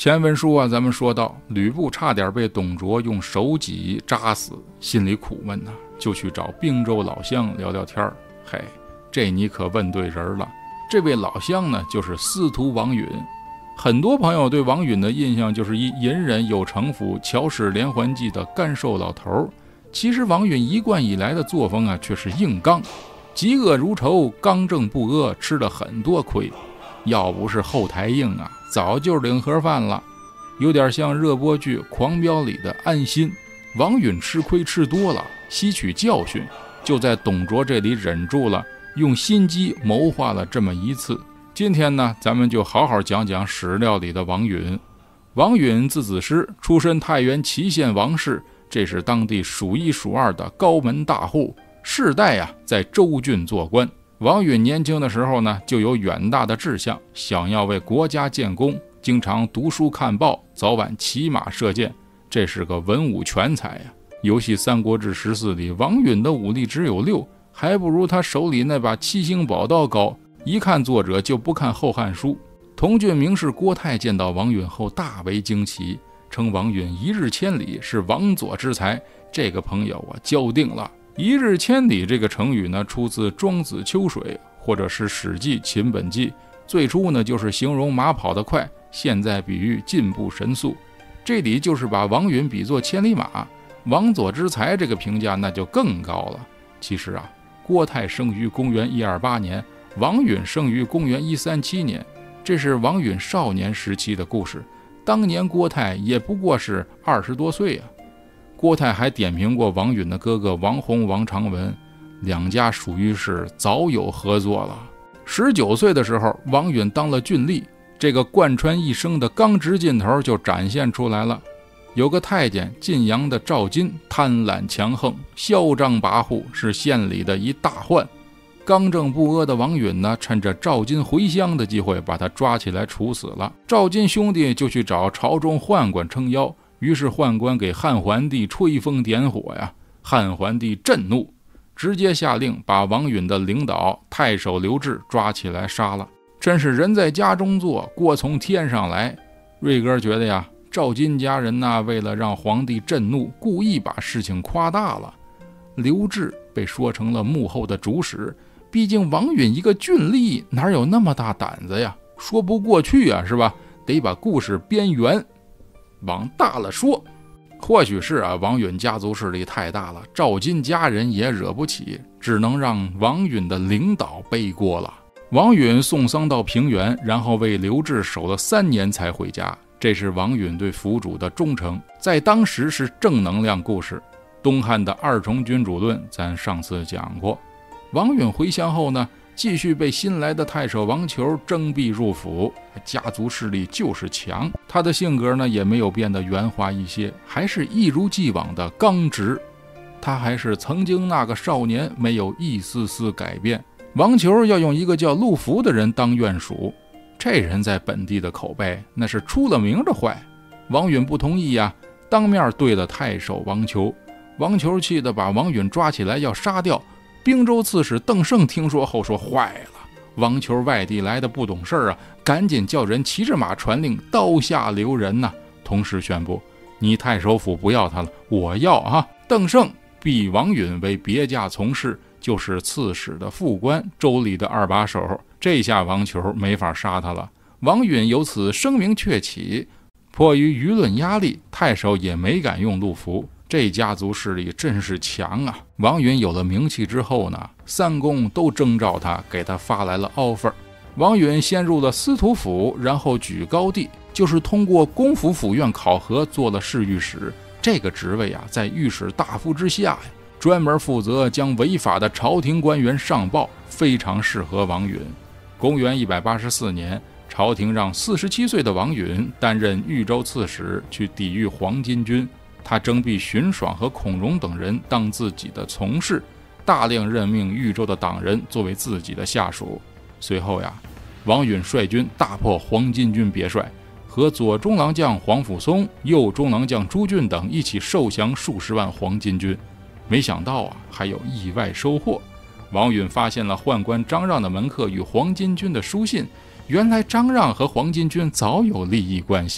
前文书啊，咱们说到吕布差点被董卓用手戟扎死，心里苦闷呐，就去找并州老乡聊聊天。嘿，这你可问对人了。这位老乡呢，就是司徒王允。很多朋友对王允的印象就是一隐忍有城府、巧使连环计的干瘦老头。其实王允一贯以来的作风啊，却是硬刚，嫉恶如仇，刚正不阿，吃了很多亏。要不是后台硬啊，早就领盒饭了。有点像热播剧《狂飙》里的安心。王允吃亏吃多了，吸取教训，就在董卓这里忍住了，用心机谋划了这么一次。今天呢，咱们就好好讲讲史料里的王允。王允字子师，出身太原祁县王氏，这是当地数一数二的高门大户，世代啊在州郡做官。王允年轻的时候呢，就有远大的志向，想要为国家建功，经常读书看报，早晚骑马射箭，这是个文武全才呀。游戏《三国志14》里，王允的武力只有6，还不如他手里那把7星宝刀高。一看作者就不看《后汉书》。同郡名士郭泰见到王允后大为惊奇，称王允一日千里，是王佐之才。这个朋友啊，交定了。一日千里这个成语呢，出自《庄子·秋水》，或者是《史记·秦本纪》。最初呢，就是形容马跑得快，现在比喻进步神速。这里就是把王允比作千里马。王佐之才这个评价那就更高了。其实啊，郭泰生于公元128年，王允生于公元137年，这是王允少年时期的故事。当年郭泰也不过是20多岁啊。郭泰还点评过王允的哥哥王弘、王长文，两家属于是早有合作了。19岁的时候，王允当了郡吏，这个贯穿一生的刚直劲头就展现出来了。有个太监晋阳的赵金，贪婪强横，嚣张跋扈，是县里的一大患。刚正不阿的王允呢，趁着赵金回乡的机会，把他抓起来处死了。赵金兄弟就去找朝中宦官撑腰，于是宦官给汉桓帝吹风点火呀。汉桓帝震怒，直接下令把王允的领导太守刘志抓起来杀了。真是人在家中坐，锅从天上来。瑞哥觉得呀，赵金家人呢，为了让皇帝震怒，故意把事情夸大了。刘志被说成了幕后的主使，毕竟王允一个郡吏，哪有那么大胆子呀？说不过去啊，是吧？得把故事编圆。往大了说，或许是啊，王允家族势力太大了，赵金家人也惹不起，只能让王允的领导背锅了。王允送丧到平原，然后为刘志守了3年才回家。这是王允对府主的忠诚，在当时是正能量故事。东汉的2重君主论咱上次讲过。王允回乡后呢，继续被新来的太守王求征辟入府，家族势力就是强。他的性格呢，也没有变得圆滑一些，还是一如既往的刚直。他还是曾经那个少年，没有一丝丝改变。王求要用一个叫陆福的人当院属，这人在本地的口碑那是出了名的坏。王允不同意呀，当面对了太守王求。王求气得把王允抓起来要杀掉。并州刺史邓胜听说后说坏了，王求外地来的不懂事啊，赶紧叫人骑着马传令，刀下留人呐。同时宣布，你太守府不要他了，我要啊。邓胜逼王允为别驾从事，就是刺史的副官，州里的2把手。这下王求没法杀他了。王允由此声名鹊起，迫于舆论压力，太守也没敢用陆福。这家族势力真是强啊！王允有了名气之后呢，3公都征召他，给他发来了 offer。王允先入了司徒府，然后举高第，就是通过公府府院考核做了侍御史。这个职位啊，在御史大夫之下呀，专门负责将违法的朝廷官员上报，非常适合王允。公元184年，朝廷让47岁的王允担任豫州刺史，去抵御黄巾军。他征辟荀爽和孔融等人当自己的从事，大量任命豫州的党人作为自己的下属。随后呀，王允率军大破黄巾军别帅，和左中郎将黄甫松、右中郎将朱俊等一起受降数十万黄巾军。没想到啊，还有意外收获。王允发现了宦官张让的门客与黄巾军的书信，原来张让和黄巾军早有利益关系。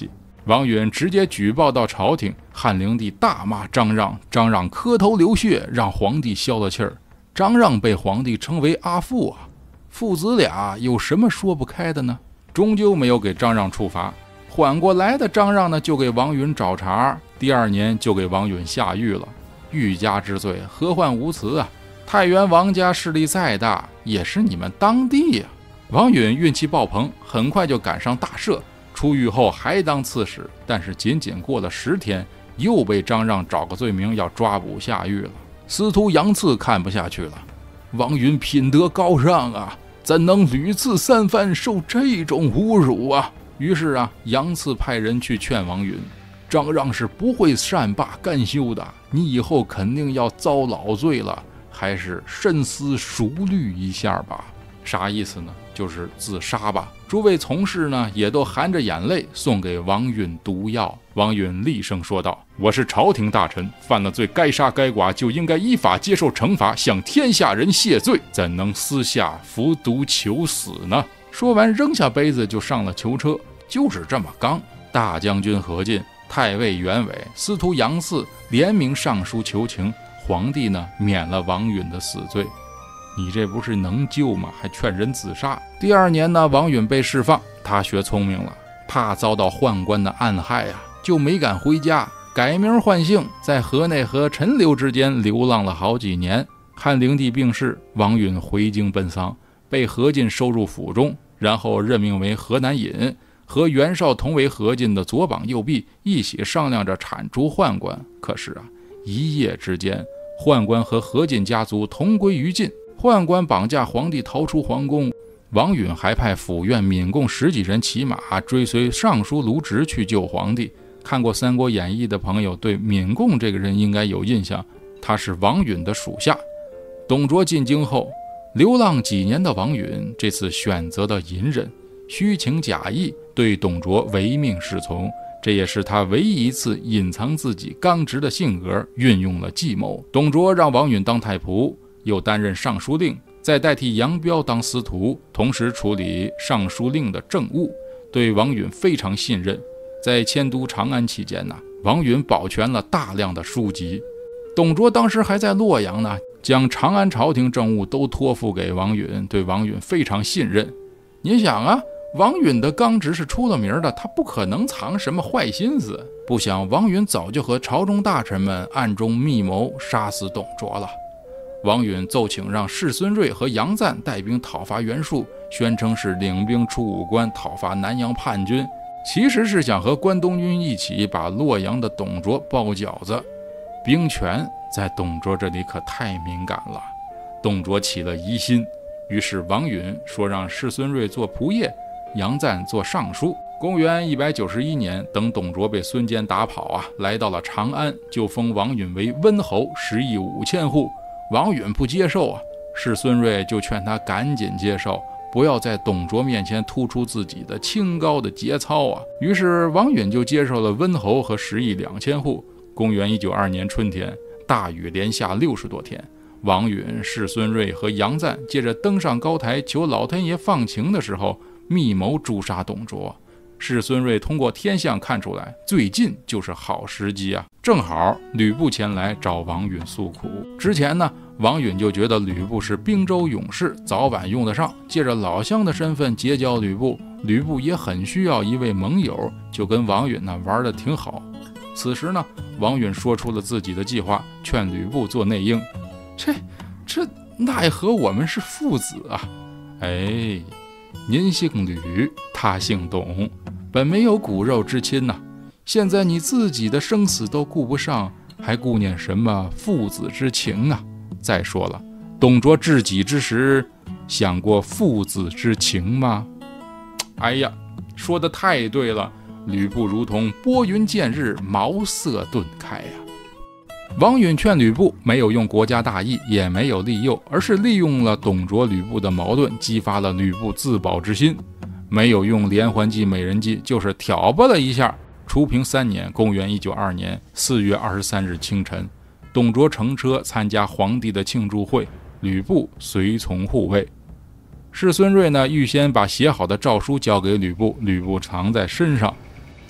王允直接举报到朝廷，汉灵帝大骂张让，张让磕头流血，让皇帝消了气儿。张让被皇帝称为阿父啊，父子俩有什么说不开的呢？终究没有给张让处罚。缓过来的张让呢，就给王允找茬，第2年就给王允下狱了。欲加之罪，何患无辞啊！太原王家势力再大，也是你们当地呀。王允运气爆棚，很快就赶上大赦。出狱后还当刺史，但是仅仅过了10天，又被张让找个罪名要抓捕下狱了。司徒杨赐看不下去了，王允品德高尚啊，怎能屡次3番受这种侮辱啊？于是啊，杨赐派人去劝王允，张让是不会善罢甘休的，你以后肯定要遭老罪了，还是深思熟虑一下吧。啥意思呢？就是自杀吧。诸位从事呢，也都含着眼泪送给王允毒药。王允厉声说道：“我是朝廷大臣，犯了罪该杀该剐，就应该依法接受惩罚，向天下人谢罪，怎能私下服毒求死呢？”说完扔下杯子就上了囚车，就是这么刚。大将军何进、太尉袁伟、司徒杨嗣联名上书求情，皇帝呢免了王允的死罪。你这不是能救吗？还劝人自杀。第2年呢，王允被释放，他学聪明了，怕遭到宦官的暗害啊，就没敢回家，改名换姓，在河内和陈留之间流浪了好几年。汉灵帝病逝，王允回京奔丧，被何进收入府中，然后任命为河南尹，和袁绍同为何进的左膀右臂，一起商量着铲除宦官。可是啊，一夜之间，宦官和何进家族同归于尽。宦官绑架皇帝逃出皇宫，王允还派府院闽共10几人骑马追随尚书卢植去救皇帝。看过《三国演义》的朋友对闽共这个人应该有印象，他是王允的属下。董卓进京后，流浪几年的王允这次选择的隐忍，虚情假意，对董卓唯命是从，这也是他唯一一次隐藏自己刚直的性格，运用了计谋。董卓让王允当太仆，又担任尚书令，再代替杨彪当司徒，同时处理尚书令的政务，对王允非常信任。在迁都长安期间呢，王允保全了大量的书籍。董卓当时还在洛阳呢，将长安朝廷政务都托付给王允，对王允非常信任。你想啊，王允的刚直是出了名的，他不可能藏什么坏心思。不想王允早就和朝中大臣们暗中密谋杀死董卓了。王允奏请让士孙瑞和杨赞带兵讨伐袁术，宣称是领兵出武关讨伐南阳叛军，其实是想和关东军一起把洛阳的董卓包饺子。兵权在董卓这里可太敏感了，董卓起了疑心，于是王允说让士孙瑞做仆射，杨赞做尚书。公元191年，等董卓被孙坚打跑啊，来到了长安，就封王允为温侯，10亿5千户。王允不接受啊，士孙瑞就劝他赶紧接受，不要在董卓面前突出自己的清高的节操啊。于是王允就接受了温侯和10亿2千户。公元192年春天，大雨连下60多天，王允、士孙瑞和杨赞接着登上高台求老天爷放晴的时候，密谋诛杀董卓。士孙瑞通过天象看出来，最近就是好时机啊！正好吕布前来找王允诉苦。之前呢，王允就觉得吕布是并州勇士，早晚用得上，借着老乡的身份结交吕布。吕布也很需要一位盟友，就跟王允呢玩得挺好。此时呢，王允说出了自己的计划，劝吕布做内应。这奈何我们是父子啊！哎，您姓吕，他姓董，本没有骨肉之亲呐，现在你自己的生死都顾不上，还顾念什么父子之情啊？再说了，董卓治己之时，想过父子之情吗？哎呀，说得太对了，吕布如同拨云见日，茅塞顿开呀。王允劝吕布没有用国家大义，也没有利诱，而是利用了董卓吕布的矛盾，激发了吕布自保之心。没有用连环计美人计，就是挑拨了一下。初平3年，公元192年4月23日清晨，董卓乘车参加皇帝的庆祝会，吕布随从护卫。士孙瑞呢，预先把写好的诏书交给吕布，吕布藏在身上。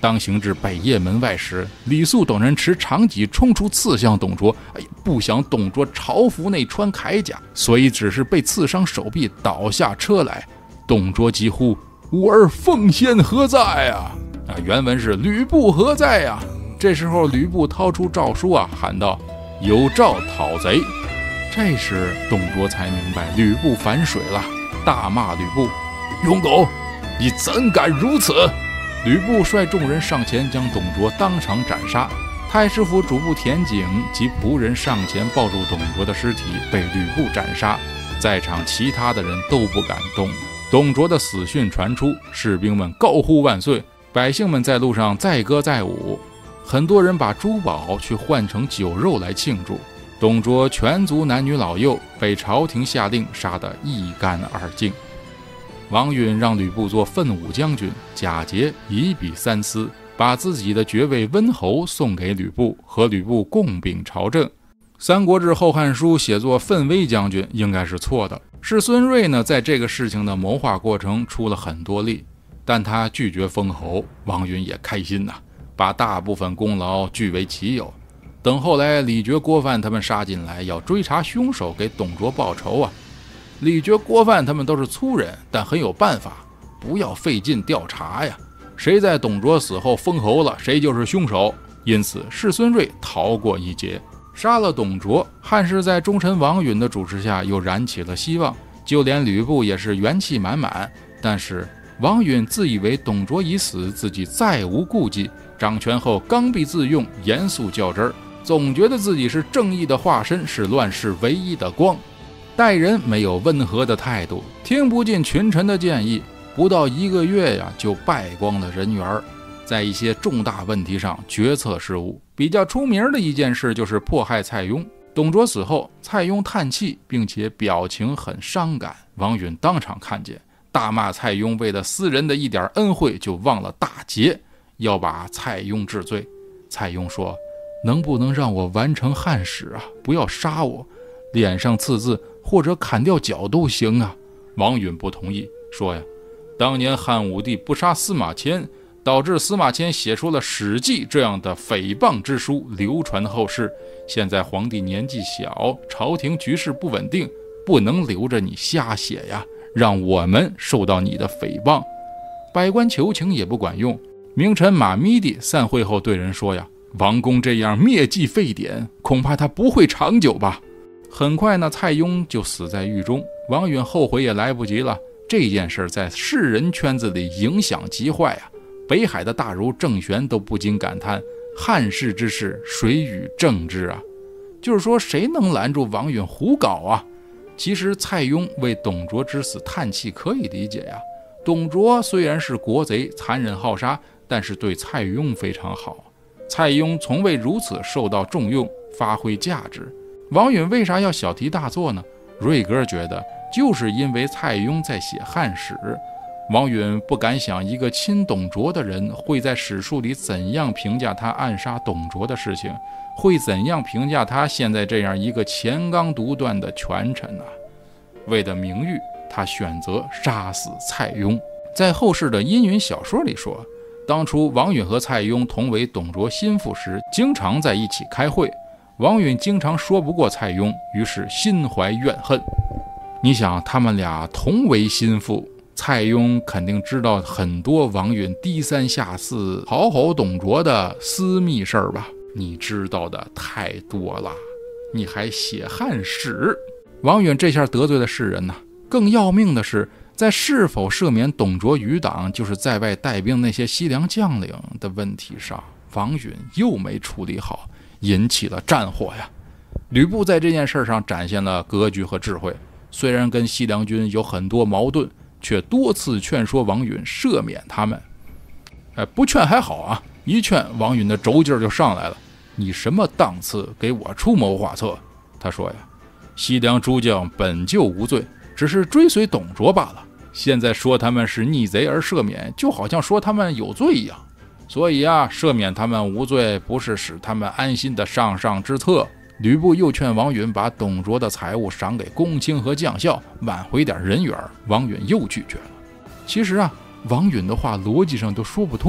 当行至北掖门外时，李肃等人持长戟冲出刺向董卓，不想董卓朝服内穿铠甲，所以只是被刺伤手臂倒下车来。董卓急呼：“吾儿奉先何在啊？”原文是吕布何在呀？这时候吕布掏出诏书喊道：“有诏讨贼。”这时董卓才明白吕布反水了，大骂吕布：“庸狗，你怎敢如此！”吕布率众人上前将董卓当场斩杀。太师府主簿田景及仆人上前抱住董卓的尸体，被吕布斩杀。在场其他的人都不敢动。董卓的死讯传出，士兵们高呼万岁，百姓们在路上载歌载舞，很多人把珠宝去换成酒肉来庆祝。董卓全族男女老幼被朝廷下令杀得一干二净。王允让吕布做奋武将军，贾节以彼三司，把自己的爵位温侯送给吕布，和吕布共秉朝政。三国志后汉书写作奋威将军应该是错的。是孙瑞呢，在这个事情的谋划过程出了很多力，但他拒绝封侯，王允也开心把大部分功劳据为己有。等后来李傕、郭范他们杀进来，要追查凶手，给董卓报仇李傕、郭范他们都是粗人，但很有办法，不要费劲调查呀。谁在董卓死后封侯了，谁就是凶手。因此士孙瑞逃过一劫。杀了董卓，汉室在忠臣王允的主持下又燃起了希望，就连吕布也是元气满满。但是王允自以为董卓已死，自己再无顾忌，掌权后刚愎自用，严肃较真儿，总觉得自己是正义的化身，是乱世唯一的光。待人没有温和的态度，听不进群臣的建议，不到1个月就败光了人缘。在一些重大问题上决策失误，比较出名的一件事就是迫害蔡邕。董卓死后，蔡邕叹气，并且表情很伤感，王允当场看见，大骂蔡邕为了私人的一点恩惠就忘了大节，要把蔡邕治罪。蔡邕说：“能不能让我完成汉史不要杀我，脸上刺字或者砍掉脚都行王允不同意，说当年汉武帝不杀司马迁，导致司马迁写出了《史记》这样的诽谤之书，流传后世。现在皇帝年纪小，朝廷局势不稳定，不能留着你瞎写让我们受到你的诽谤。”百官求情也不管用。名臣马咪地散会后对人说王公这样灭迹废典，恐怕他不会长久吧。很快呢，蔡邕就死在狱中，王允后悔也来不及了。这件事在士人圈子里影响极坏北海的大儒郑玄都不禁感叹：汉室之事，谁与正之就是说，谁能拦住王允胡搞其实蔡邕为董卓之死叹气可以理解董卓虽然是国贼，残忍好杀，但是对蔡邕非常好。蔡邕从未如此受到重用，发挥价值。王允为啥要小题大做呢？瑞哥觉得就是因为蔡邕在写汉史。王允不敢想一个亲董卓的人会在史书里怎样评价他暗杀董卓的事情，会怎样评价他现在这样一个钱纲独断的权臣为了名誉，他选择杀死蔡邕。在后世的阴云小说里说，当初王允和蔡邕同为董卓心腹时，经常在一起开会，王允经常说不过蔡邕，于是心怀怨恨。你想，他们俩同为心腹，蔡邕肯定知道很多王允低三下四讨好董卓的私密事儿吧？你知道的太多了，你还写汉史。王允这下得罪了世人更要命的是，在是否赦免董卓余党，就是在外带兵那些西凉将领的问题上，王允又没处理好，引起了战火吕布在这件事上展现了格局和智慧，虽然跟西凉军有很多矛盾，却多次劝说王允赦免他们。不劝还好一劝王允的轴劲就上来了。你什么档次给我出谋划策？他说西凉诸将本就无罪，只是追随董卓罢了，现在说他们是逆贼而赦免，就好像说他们有罪一样。所以赦免他们无罪，不是使他们安心的上上之策。吕布又劝王允把董卓的财物赏给公卿和将校，挽回点人缘，王允又拒绝了。其实王允的话逻辑上都说不通。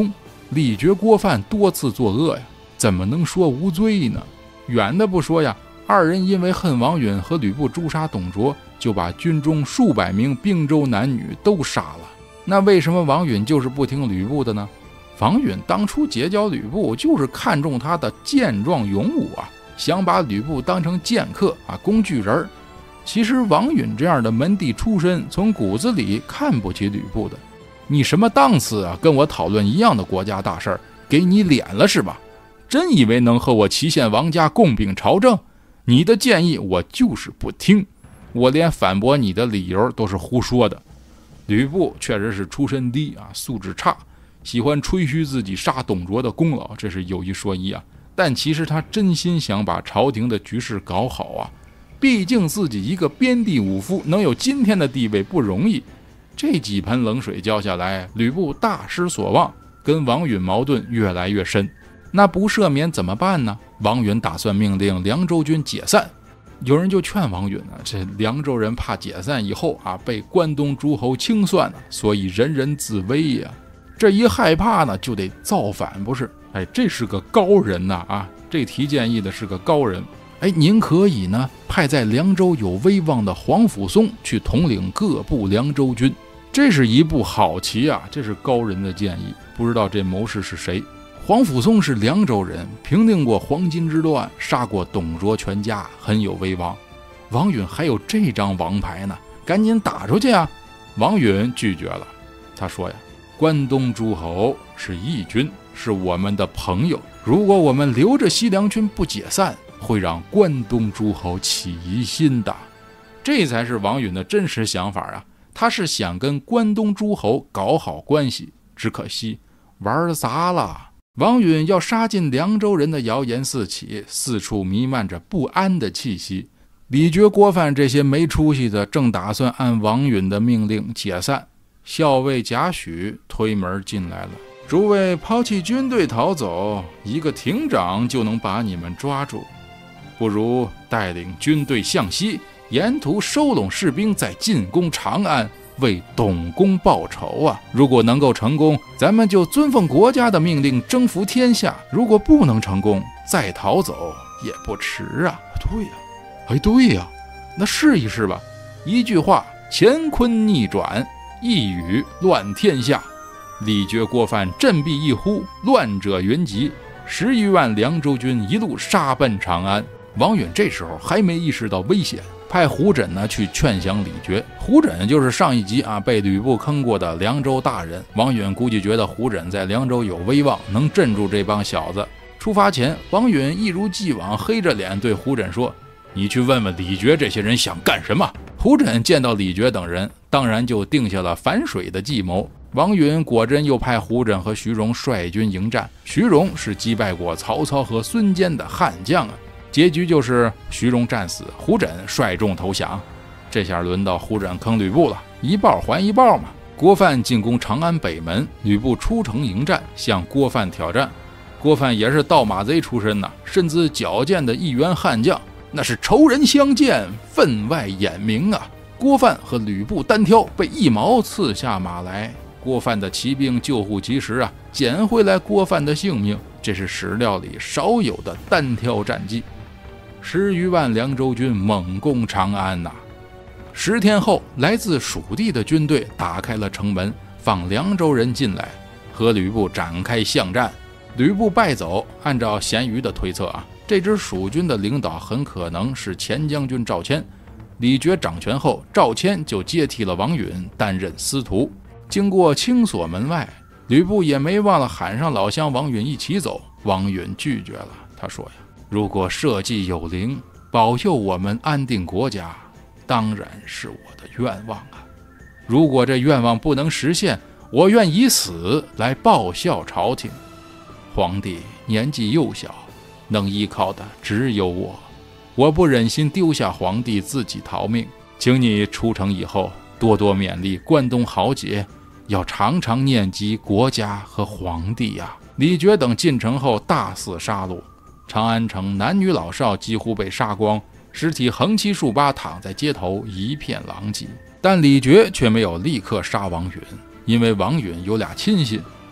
李傕、郭范多次作恶呀，怎么能说无罪呢？远的不说呀，二人因为恨王允和吕布诛杀董卓，就把军中数百名并州男女都杀了。那为什么王允就是不听吕布的呢？王允当初结交吕布，就是看中他的健壮勇武啊，想把吕布当成剑客啊，工具人。其实王允这样的门第出身，从骨子里看不起吕布的。你什么档次啊？跟我讨论一样的国家大事儿，给你脸了是吧？真以为能和我祁县王家共秉朝政？你的建议我就是不听，我连反驳你的理由都是胡说的。吕布确实是出身低啊，素质差，喜欢吹嘘自己杀董卓的功劳，这是有一说一啊。但其实他真心想把朝廷的局势搞好啊，毕竟自己一个边地武夫能有今天的地位不容易。这几盆冷水浇下来，吕布大失所望，跟王允矛盾越来越深。那不赦免怎么办呢？王允打算命令凉州军解散。有人就劝王允啊，这凉州人怕解散以后啊被关东诸侯清算呢，所以人人自危呀。这一害怕呢，就得造反，不是？这是个高人呐啊！这提建议的是个高人。您可以呢派在凉州有威望的皇甫嵩去统领各部凉州军，这是一步好棋啊！这是高人的建议，不知道这谋士是谁。皇甫嵩是凉州人，平定过黄巾之乱，杀过董卓全家，很有威望。王允还有这张王牌呢，赶紧打出去啊！王允拒绝了，他说呀，关东诸侯是义军，是我们的朋友，如果我们留着西凉军不解散，会让关东诸侯起疑心的。这才是王允的真实想法啊！他是想跟关东诸侯搞好关系，只可惜玩砸了。王允要杀尽凉州人的谣言四起，四处弥漫着不安的气息。李傕、郭范这些没出息的正打算按王允的命令解散，校尉贾诩推门进来了。诸位抛弃军队逃走，一个亭长就能把你们抓住，不如带领军队向西，沿途收拢士兵，再进攻长安，为董公报仇啊！如果能够成功，咱们就遵奉国家的命令征服天下；如果不能成功，再逃走也不迟啊！对呀，那试一试吧。一句话，乾坤逆转；一语乱天下。李傕、郭范振臂一呼，乱者云集，10余万凉州军一路杀奔长安。王允这时候还没意识到危险，派胡轸呢去劝降李傕。胡轸就是上一集啊被吕布坑过的凉州大人。王允估计觉得胡轸在凉州有威望，能镇住这帮小子。出发前，王允一如既往黑着脸对胡轸说：“你去问问李傕这些人想干什么。”胡轸见到李傕等人，当然就定下了反水的计谋。王允果真又派胡轸和徐荣率军迎战。徐荣是击败过曹操和孙坚的悍将啊。结局就是徐荣战死，胡轸率众投降。这下轮到胡轸坑吕布了，一报还一报嘛。郭范进攻长安北门，吕布出城迎战，向郭范挑战。郭范也是盗马贼出身呐，身姿矫健的一员悍将，那是仇人相见，分外眼明啊。郭范和吕布单挑，被一矛刺下马来。郭范的骑兵救护及时啊，捡回来郭范的性命。这是史料里少有的单挑战绩。10余万凉州军猛攻长安呐！10天后，来自蜀地的军队打开了城门，放凉州人进来，和吕布展开巷战。吕布败走，按照咸鱼的推测啊，这支蜀军的领导很可能是前将军赵谦。李傕掌权后，赵谦就接替了王允，担任司徒。经过清锁门外，吕布也没忘了喊上老乡王允一起走。王允拒绝了，他说呀，如果社稷有灵，保佑我们安定国家，当然是我的愿望啊。如果这愿望不能实现，我愿以死来报效朝廷。皇帝年纪幼小，能依靠的只有我不忍心丢下皇帝自己逃命，请你出城以后多多勉励关东豪杰，要常常念及国家和皇帝呀。李傕等进城后大肆杀戮，长安城男女老少几乎被杀光，尸体横七竖八躺在街头，一片狼藉。但李傕却没有立刻杀王允，因为王允有俩亲信，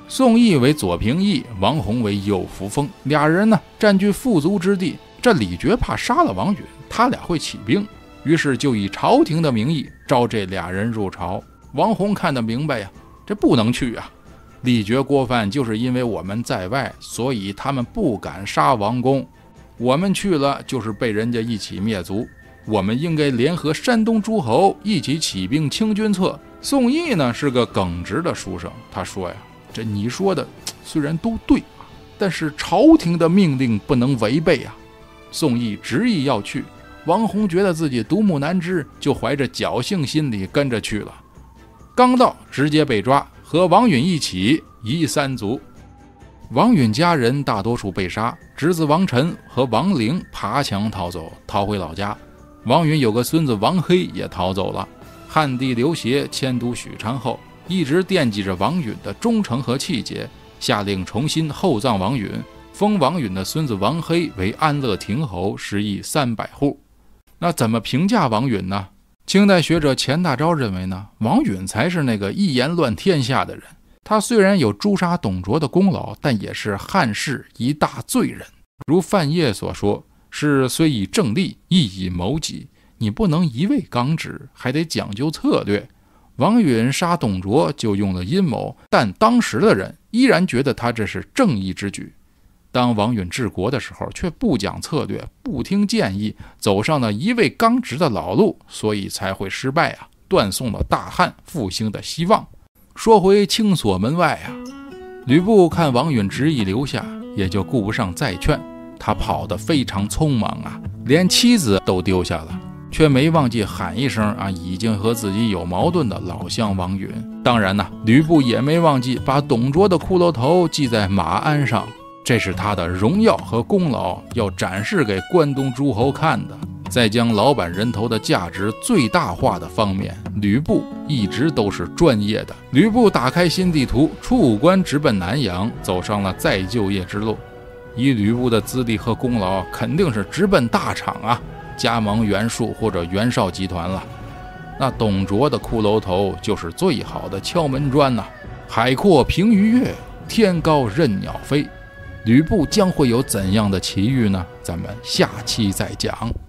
宋义为左平义，王弘为右扶风，俩人呢占据富足之地。这李傕怕杀了王允，他俩会起兵，于是就以朝廷的名义招这俩人入朝。王弘看得明白呀，这不能去啊！李傕郭范就是因为我们在外，所以他们不敢杀王公。我们去了，就是被人家一起灭族。我们应该联合山东诸侯，一起起兵清君侧。宋义呢是个耿直的书生，他说呀，这你说的虽然都对啊，但是朝廷的命令不能违背啊。宋义执意要去，王弘觉得自己独木难支，就怀着侥幸心理跟着去了。刚到，直接被抓，和王允一起夷三族。王允家人大多数被杀，侄子王臣和王陵爬墙逃走，逃回老家。王允有个孙子王黑也逃走了。汉帝刘协迁都许昌后，一直惦记着王允的忠诚和气节，下令重新厚葬王允，封王允的孙子王黑为安乐亭侯，食邑300户。那怎么评价王允呢？清代学者钱大钊认为呢，王允才是那个一言乱天下的人。他虽然有诛杀董卓的功劳，但也是汉室一大罪人。如范晔所说，是虽以正立，亦以谋己。你不能一味刚直，还得讲究策略。王允杀董卓就用了阴谋，但当时的人依然觉得他这是正义之举。当王允治国的时候，却不讲策略，不听建议，走上了一味刚直的老路，所以才会失败啊，断送了大汉复兴的希望。说回青锁门外啊，吕布看王允执意留下，也就顾不上再劝，他跑得非常匆忙啊，连妻子都丢下了，却没忘记喊一声啊，已经和自己有矛盾的老乡王允。当然呢，吕布也没忘记把董卓的骷髅头系在马鞍上，这是他的荣耀和功劳，要展示给关东诸侯看的。在将老板人头的价值最大化的方面，吕布一直都是专业的。吕布打开新地图，出武关直奔南阳，走上了再就业之路。以吕布的资历和功劳，肯定是直奔大厂啊，加盟袁术或者袁绍集团了。那董卓的骷髅头就是最好的敲门砖呐。海阔凭鱼跃，天高任鸟飞。吕布将会有怎样的奇遇呢？咱们下期再讲。